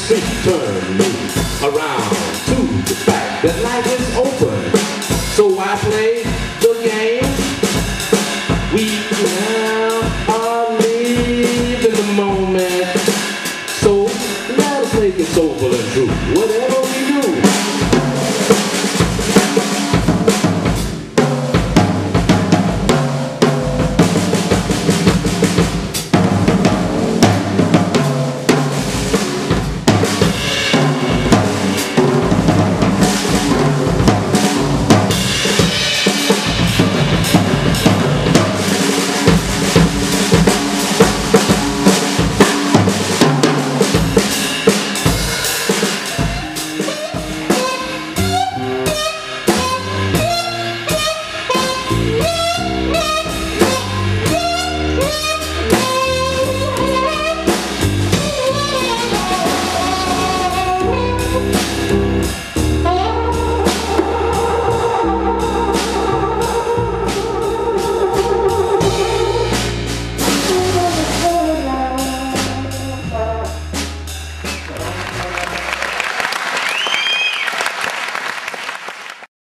seat, turn me around to the back. The light is open, so I play the game. We now are living the moment, so let us make it soulful and true. Whatever